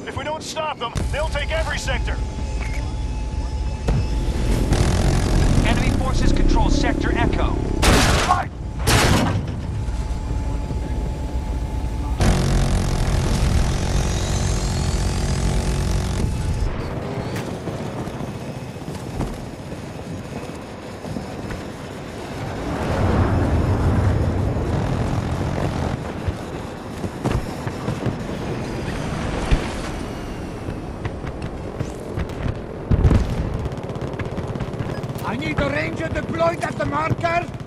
If we don't stop them, they'll take every sector. Enemy forces control Sector Echo. Fight! I need a ranger deployed at the marker.